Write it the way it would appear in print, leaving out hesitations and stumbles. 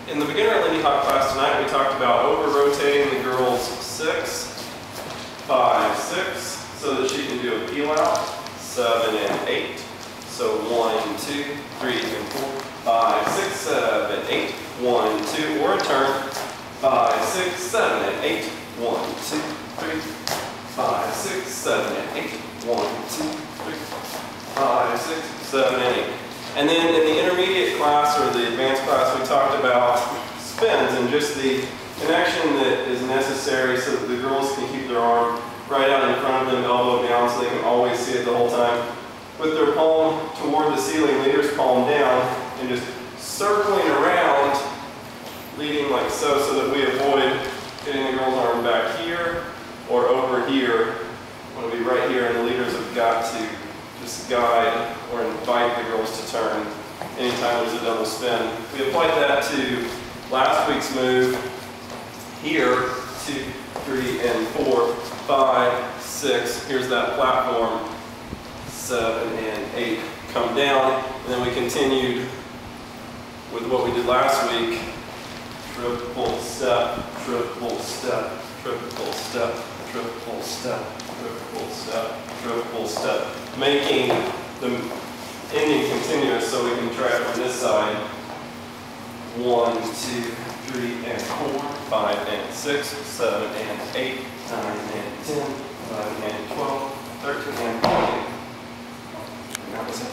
In the beginner Lindy Hop class tonight, we talked about over-rotating the girl's 6, 5, 6, so that she can do a peel out, 7 and 8. So 1, 2, 3, and 4, 5, 6, 7, 8, 1, 2, or a turn, 5, 6, 7, and 8, 1, 2, 3, 5, 6, 7, and 8, 1, 2, 3, 5, 6, 7, and 8. And then in the intermediate class or the advanced class, we talked about spins and just the connection that is necessary so that the girls can keep their arm right out in front of them, elbow down, so they can always see it the whole time. With their palm toward the ceiling, leader's palm down, and just circling around, leading like so, so that we avoid getting the girl's arm back here or over here. I want to be right here, and the leaders have got to just guide or invite the girls to turn anytime there's a double spin. We applied that to last week's move here, 2, 3, and 4, 5, 6. Here's that platform, 7 and 8. Come down, and then we continued with what we did last week. Triple step, triple step, triple step, triple step, triple step, triple step, making the ending continuous so we can try it from this side. 1, 2, 3, and 4, 5 and 6, 7 and 8, 9 and 10, 11 and 12, 13 and 14. And that was it.